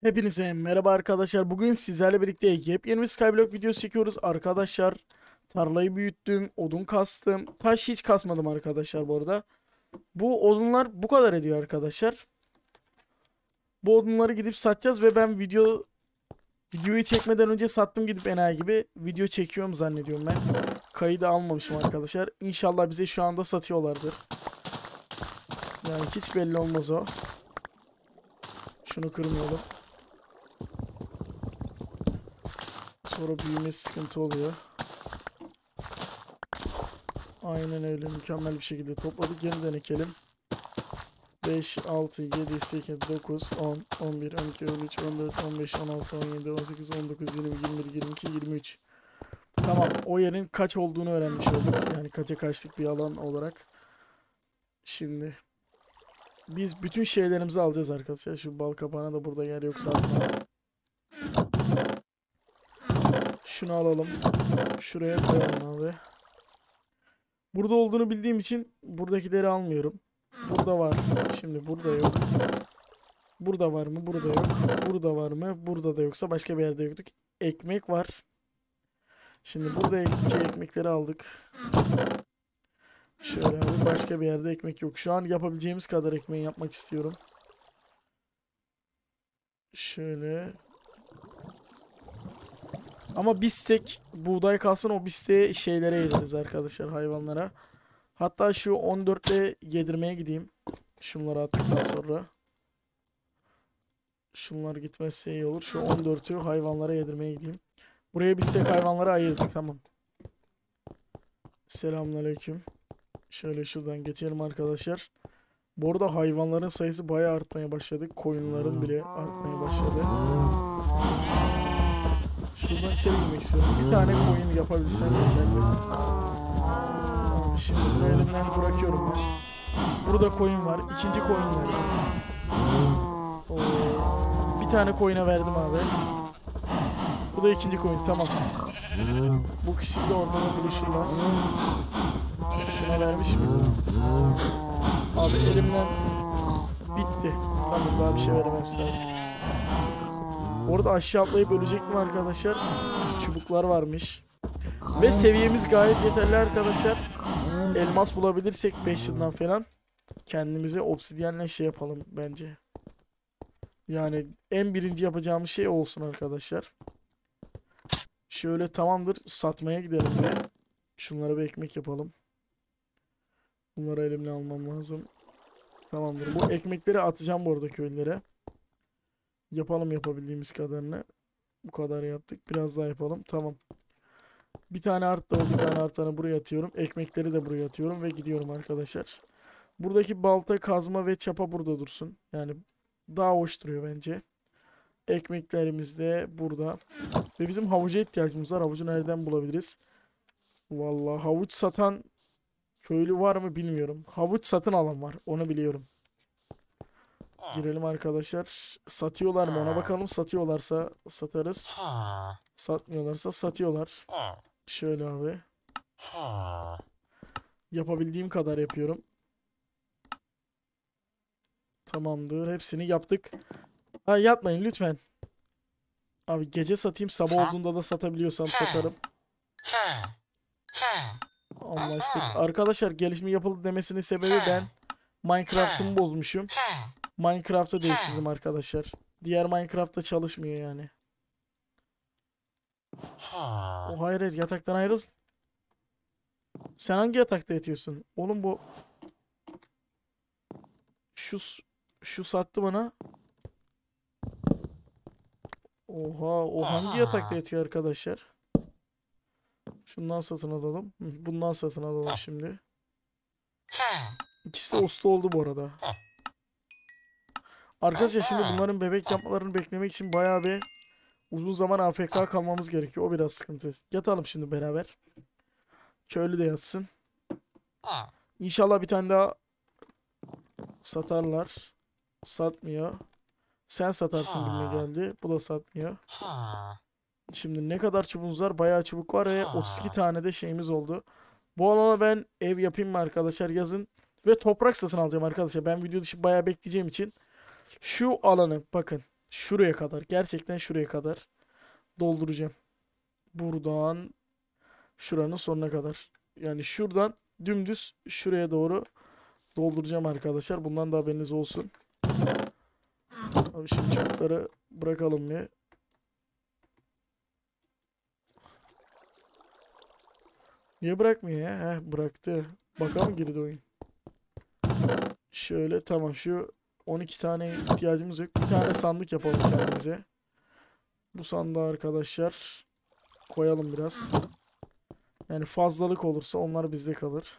Hepinize merhaba arkadaşlar. Bugün sizlerle birlikte yepyeni bir Skyblock videosu çekiyoruz. Arkadaşlar tarlayı büyüttüm, odun kastım. Taş hiç kasmadım arkadaşlar bu arada. Bu odunlar bu kadar ediyor arkadaşlar. Bu odunları gidip satacağız ve ben videoyu çekmeden önce sattım gidip enayi gibi. Video çekiyorum zannediyorum ben. Kaydı almamışım arkadaşlar. İnşallah bize şu anda satıyorlardır. Yani hiç belli olmaz o. Şunu kırmayalım. Sonra büyümesi sıkıntı oluyor. Aynen öyle, mükemmel bir şekilde topladık. Yeniden ekelim. 5, 6, 7, 8, 9, 10, 11, 12, 13, 14, 15, 16, 17, 18, 19, 20, 21, 22, 23. Tamam, o yerin kaç olduğunu öğrenmiş olduk. Yani kaça kaçlık bir alan olarak. Şimdi biz bütün şeylerimizi alacağız arkadaşlar. Şu bal kabağına da burada yer yoksa atma. Şunu alalım. Şuraya koyalım abi. Burada olduğunu bildiğim için buradakileri almıyorum. Burada var. Şimdi burada yok. Burada var mı? Burada yok. Burada var mı? Burada da yoksa başka bir yerde yoktuk. Ekmek var. Şimdi buradaki ekmekleri aldık. Şöyle abi, başka bir yerde ekmek yok. Şu an yapabileceğimiz kadar ekmeği yapmak istiyorum. Şöyle. Ama bir stek buğday kalsın, o bir steği şeylere yediririz arkadaşlar, hayvanlara. Hatta şu 14'le yedirmeye gideyim. Şunları attıktan sonra. Şunlar gitmezse iyi olur. Şu 14'ü hayvanlara yedirmeye gideyim. Buraya bir stek hayvanlara ayırdık, tamam. Selamünaleyküm. Şöyle şuradan geçelim arkadaşlar. Bu arada hayvanların sayısı bayağı artmaya başladı. Koyunların bile artmaya başladı. Şuradan içeri girmek istiyorum. Bir tane koyun yapabilsem yeterli. Abi şimdi bunu elimden bırakıyorum ben. Burada koyun var. İkinci koyun nerede? Bir tane koyuna verdim abi. Bu da ikinci koyun, tamam. Bu kişi de ortada buluşurlar. Şuna vermiş mi? Abi elimden bitti. Tamam, daha bir şey veremem size artık. Orada aşağı atlayıp ölecektim arkadaşlar. Çubuklar varmış. Ve seviyemiz gayet yeterli arkadaşlar. Elmas bulabilirsek 5 yıldan falan kendimize obsidyenle şey yapalım bence. Yani en birinci yapacağımız şey olsun arkadaşlar. Şöyle, tamamdır, satmaya gidelim ve şunlara bir ekmek yapalım. Bunları elimle almam lazım. Tamamdır. Bu ekmekleri atacağım bu arada köylere. Yapalım yapabildiğimiz kadarını. Bu kadar yaptık. Biraz daha yapalım. Tamam. Bir tane arttı, bir tane artanı buraya atıyorum. Ekmekleri de buraya atıyorum ve gidiyorum arkadaşlar. Buradaki balta, kazma ve çapa burada dursun. Yani daha hoş duruyor bence. Ekmeklerimiz de burada. Ve bizim havuca ihtiyacımız var. Havucu nereden bulabiliriz? Vallahi havuç satan köylü var mı bilmiyorum. Havuç satın alan var. Onu biliyorum. Girelim arkadaşlar. Satıyorlar mı ona bakalım. Satıyorlarsa satarız. Satmıyorlarsa satıyorlar. Şöyle abi. Yapabildiğim kadar yapıyorum. Tamamdır. Hepsini yaptık. Ha, yapmayın lütfen. Abi gece satayım. Sabah olduğunda da satabiliyorsam satarım. Anlaştık. Arkadaşlar gelişme yapıldı demesinin sebebi ben Minecraft'ımı bozmuşum. Minecraft'ı değiştirdim arkadaşlar. Diğer Minecraft'ta çalışmıyor yani. O hayır, hayır, yataktan ayrıl. Sen hangi yatakta yatıyorsun? Oğlum bu şu sattı bana. Oha, o hangi yatakta yatıyor arkadaşlar? Şundan satın alalım. Bundan satın alalım şimdi. İkisi de uslu oldu bu arada. Arkadaşlar şimdi bunların bebek yapmalarını beklemek için bayağı bir uzun zaman AFK kalmamız gerekiyor. O biraz sıkıntı. Yatalım şimdi beraber. Köylü de yatsın. İnşallah bir tane daha satarlar. Satmıyor. Sen satarsın gibime geldi. Bu da satmıyor. Şimdi ne kadar çubuğumuz var? Bayağı çubuk var ve 32 tane de şeyimiz oldu. Bu alana ben ev yapayım mı arkadaşlar, yazın. Ve toprak satın alacağım arkadaşlar. Ben video dışı bayağı bekleyeceğim için. Şu alanı bakın. Şuraya kadar. Gerçekten şuraya kadar dolduracağım. Buradan şuranın sonuna kadar. Yani şuradan dümdüz şuraya doğru dolduracağım arkadaşlar. Bundan da haberiniz olsun. Abi şimdi çubukları bırakalım bir. Niye bırakmıyor ya? Heh, bıraktı. Bakalım girdi oyun. Şöyle tamam, şu 12 tane ihtiyacımız yok. Bir tane sandık yapalım kendimize. Bu sandığı arkadaşlar koyalım biraz. Yani fazlalık olursa onlar bizde kalır.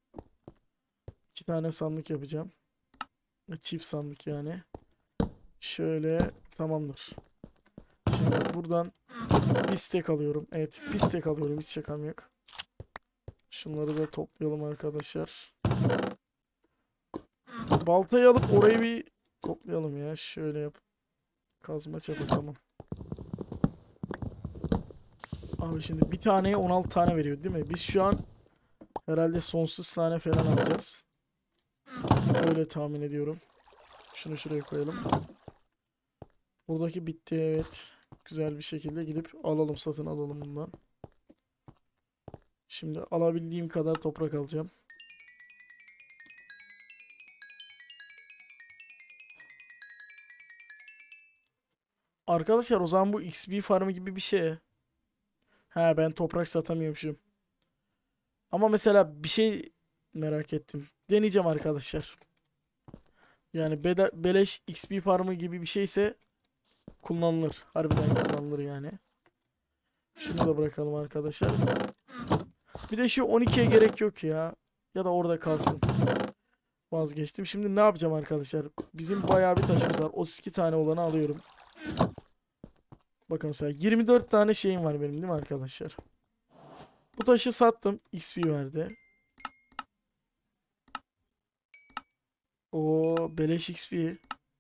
2 tane sandık yapacağım. Çift sandık yani. Şöyle tamamdır. Şimdi buradan bir stack alıyorum. Evet, bir stack alıyorum. Hiç şakam yok. Şunları da toplayalım arkadaşlar. Baltayı alıp orayı bir toplayalım ya. Şöyle yap. Kazma çapa tamam. Abi şimdi bir taneye 16 tane veriyor değil mi? Biz şu an herhalde sonsuz tane falan alacağız. Öyle tahmin ediyorum. Şunu şuraya koyalım. Buradaki bitti, evet. Güzel bir şekilde gidip alalım, satın alalım bundan. Şimdi alabildiğim kadar toprak alacağım. Arkadaşlar o zaman bu XP farmı gibi bir şey. Ha, ben toprak satamıyormuşum. Ama mesela bir şey merak ettim. Deneyeceğim arkadaşlar. Yani beleş XP farmı gibi bir şeyse kullanılır. Harbiden kullanılır yani. Şunu da bırakalım arkadaşlar. Bir de şu 12'ye gerek yok ya. Ya da orada kalsın. Vazgeçtim. Şimdi ne yapacağım arkadaşlar? Bizim bayağı bir taşımız var. 32 tane olanı alıyorum. Bakın mesela 24 tane şeyim var benim değil mi arkadaşlar? Bu taşı sattım. XP verdi. O beleş XP.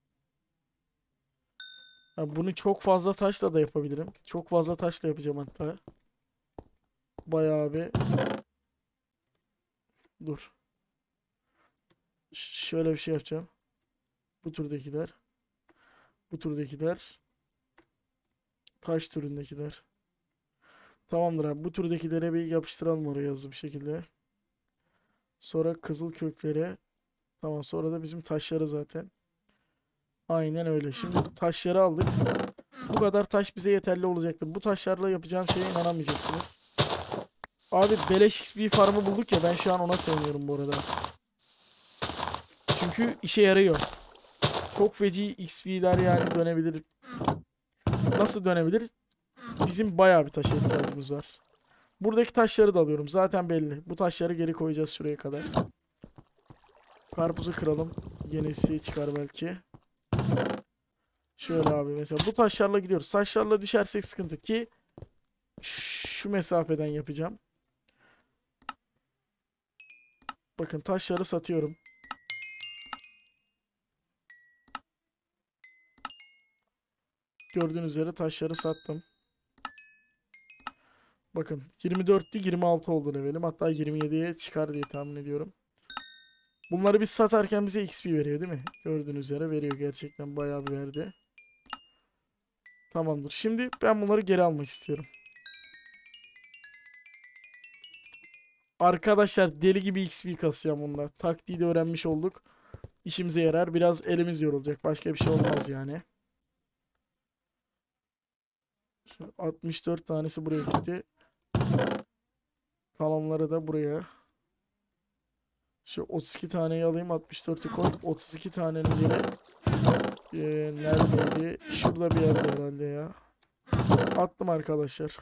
Ya bunu çok fazla taşla da yapabilirim. Çok fazla taşla yapacağım hatta. Bayağı bir. Dur. Şöyle bir şey yapacağım. Bu türdekiler. Bu türdekiler. Taş türündekiler. Tamamdır abi. Bu türdekilere bir yapıştıralım oraya hızlı bir şekilde. Sonra kızıl köklere. Tamam, sonra da bizim taşları zaten. Aynen öyle. Şimdi taşları aldık. Bu kadar taş bize yeterli olacaktır. Bu taşlarla yapacağım şeye inanamayacaksınız. Abi beleş XP farmı bulduk ya, ben şu an ona seviniyorum bu arada. Çünkü işe yarıyor. Çok feci XP'ler yani dönebilir. Nasıl dönebilir? Bizim bayağı bir taşa ihtiyacımız var. Buradaki taşları da alıyorum. Zaten belli. Bu taşları geri koyacağız şuraya kadar. Karpuzu kıralım. Yenisi çıkar belki. Şöyle abi mesela bu taşlarla gidiyoruz. Taşlarla düşersek sıkıntı ki şu mesafeden yapacağım. Bakın taşları satıyorum. Gördüğünüz üzere taşları sattım. Bakın 24'tü, 26 oldu levelim. Hatta 27'ye çıkar diye tahmin ediyorum. Bunları biz satarken bize XP veriyor değil mi? Gördüğünüz üzere veriyor, gerçekten bayağı bir verdi. Tamamdır. Şimdi ben bunları geri almak istiyorum. Arkadaşlar deli gibi XP kasacağım bunlar. Taktiği de öğrenmiş olduk. İşimize yarar. Biraz elimiz yorulacak. Başka bir şey olmaz yani. Şu 64 tanesi buraya gitti. Kalanları da buraya. Şu 32 taneyi alayım. 64'ü koy. 32 tanenin yeri neredeydi? Şurada bir yerde herhalde ya. Attım arkadaşlar.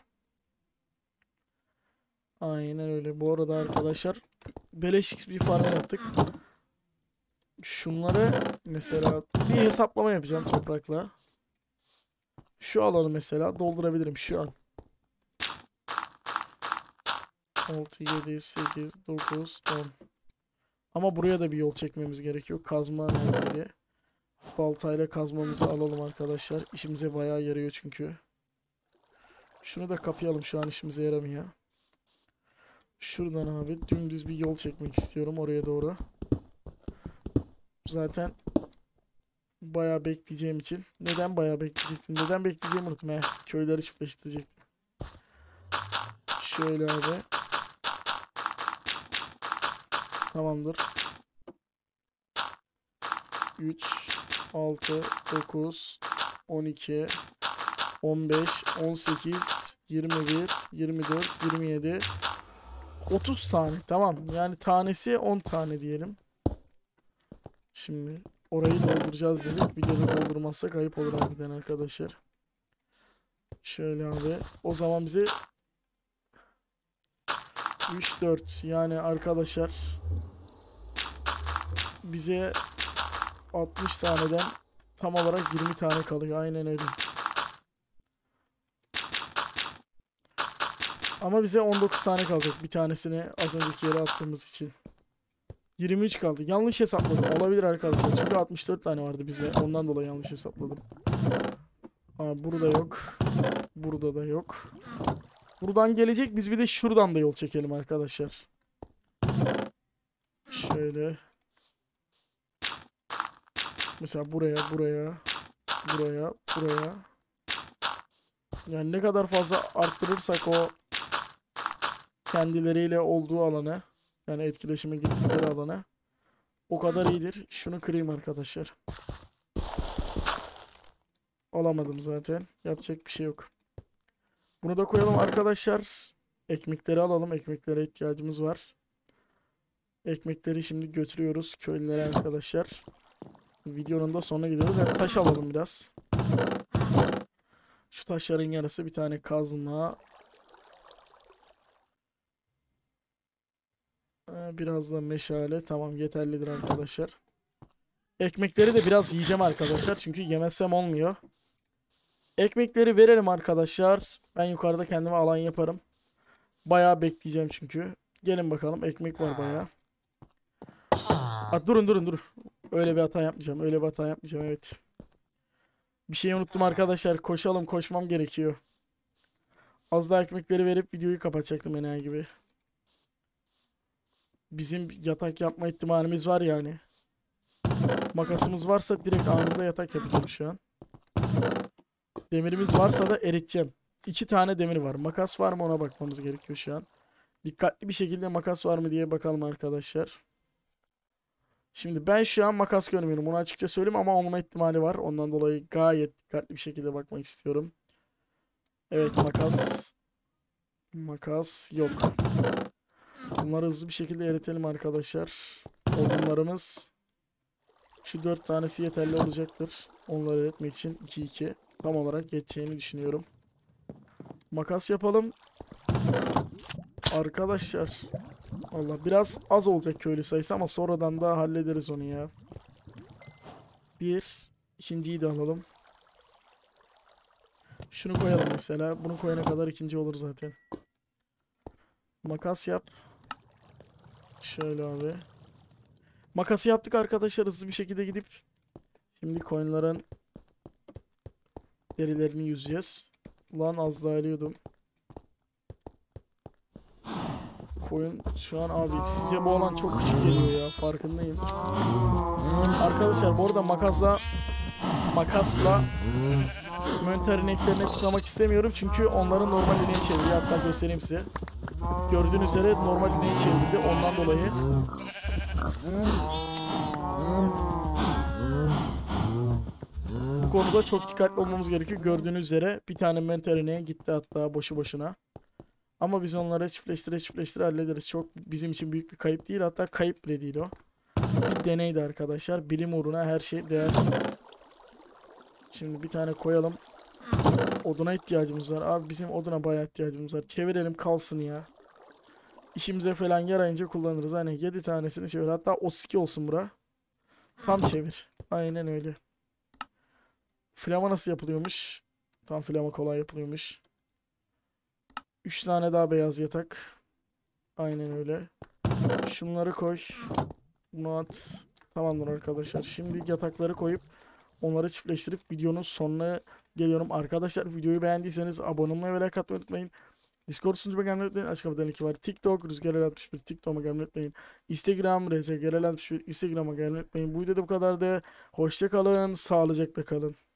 Aynen öyle. Bu arada arkadaşlar beleş XP farm yaptık. Şunları mesela bir hesaplama yapacağım toprakla. Şu alanı mesela doldurabilirim şu an. 6, 7, 8, 9, 10. Ama buraya da bir yol çekmemiz gerekiyor. Kazma nerede? Baltayla kazmamızı alalım arkadaşlar. İşimize bayağı yarıyor çünkü. Şunu da kapayalım, şu an işimize yaramıyor. Şuradan abi dümdüz bir yol çekmek istiyorum oraya doğru. Zaten Bayağı bekleyeceğim için. Neden bayağı bekleyecektim? Neden bekleyeceğimi unuttum. Köyleri çiftleştirecektim. Şöyle abi. Tamamdır. 3, 6, 9, 12, 15, 18, 21, 24, 27, 30 tane. Tamam. Yani tanesi 10 tane diyelim. Şimdi orayı dolduracağız dedik. Videoda doldurmazsak ayıp olur harbiden arkadaşlar. Şöyle abi. O zaman bize 3, 4 yani arkadaşlar bize 60 taneden tam olarak 20 tane kalıyor. Aynen öyle. Ama bize 19 tane kalacak. Bir tanesini az önceki yere attığımız için. 23 kaldı. Yanlış hesapladım. Olabilir arkadaşlar. Çünkü 64 tane vardı bize. Ondan dolayı yanlış hesapladım. Burada yok. Burada da yok. Buradan gelecek. Biz bir de şuradan da yol çekelim arkadaşlar. Şöyle. Mesela buraya. Yani ne kadar fazla arttırırsak o kendileriyle olduğu alanı, yani etkileşime girdikleri alana, o kadar iyidir. Şunu kırayım arkadaşlar. Olamadım zaten. Yapacak bir şey yok. Bunu da koyalım arkadaşlar. Ekmekleri alalım. Ekmeklere ihtiyacımız var. Ekmekleri şimdi götürüyoruz köylülere arkadaşlar. Videonun da sonuna gidiyoruz. Yani taş alalım biraz. Şu taşların yarısı bir tane kazma. Biraz da meşale. Tamam, yeterlidir arkadaşlar. Ekmekleri de biraz yiyeceğim arkadaşlar. Çünkü yemezsem olmuyor. Ekmekleri verelim arkadaşlar. Ben yukarıda kendime alan yaparım. Bayağı bekleyeceğim çünkü. Gelin bakalım, ekmek var bayağı. Durun. Öyle bir hata yapmayacağım. Evet. Bir şey unuttum arkadaşlar. Koşmam gerekiyor. Az daha ekmekleri verip videoyu kapatacaktım enayi gibi. Bizim yatak yapma ihtimalimiz var yani. Makasımız varsa direkt anında yatak yapacağım şu an. Demirimiz varsa da eriteceğim. 2 tane demir var. Makas var mı, ona bakmamız gerekiyor şu an. Dikkatli bir şekilde makas var mı diye bakalım arkadaşlar. Şimdi ben şu an makas görmüyorum. Onu açıkça söyleyeyim ama olma ihtimali var. Ondan dolayı gayet dikkatli bir şekilde bakmak istiyorum. Evet, makas. Makas yok. Bunları hızlı bir şekilde eritelim arkadaşlar. Odunlarımız. Şu 4 tanesi yeterli olacaktır. Onları eritmek için 2-2. Tam olarak geçeceğini düşünüyorum. Makas yapalım. Arkadaşlar. Valla biraz az olacak köylü sayısı ama sonradan da hallederiz onu ya. İkinciyi de alalım. Şunu koyalım mesela. Bunu koyana kadar ikinci olur zaten. Makas yap. Şöyle abi. Makası yaptık arkadaşlar, hızlı bir şekilde gidip şimdi koyunların derilerini yüzeceğiz. Lan az daha eliyordum. Koyun şu an abi size bu alan çok küçük geliyor ya, farkındayım. Arkadaşlar bu arada makasla mönterin eklerini tıklamak istemiyorum çünkü onların normal ineği çeviriyor. Hatta göstereyim size. Gördüğünüz üzere normal ineği çevirdi, ondan dolayı. Bu konuda çok dikkatli olmamız gerekiyor. Gördüğünüz üzere bir tane mönter ineğe gitti hatta boşu boşuna. Ama biz onları çiftleştire hallederiz. Çok bizim için büyük bir kayıp değil. Hatta kayıp bile değil o. Bir deneydi arkadaşlar. Bilim uğruna her şey değer. Şimdi bir tane koyalım. Oduna ihtiyacımız var. Abi bizim oduna bayağı ihtiyacımız var. Çevirelim kalsın ya. İşimize falan yarayınca kullanırız. Hani 7 tanesini çevir. Hatta 32 olsun bura. Tam çevir. Aynen öyle. Flama nasıl yapılıyormuş? Tam flama kolay yapılıyormuş. 3 tane daha beyaz yatak. Aynen öyle. Şunları koy. Bunu at. Tamamdır arkadaşlar. Şimdi yatakları koyup onları çiftleştirip videonun sonuna geliyorum. Arkadaşlar videoyu beğendiyseniz abone olmayı ve like atmayı unutmayın. Discord sunucuma gelmeyi unutmayın. Açık kapıdan linki var. TikTok Rüzgar61 TikTok'uma gelmeyi unutmayın. Instagram RZGR61 Instagram'a gelmeyi unutmayın. Bu videoda bu kadardı. Hoşça kalın. Sağlıcakla kalın.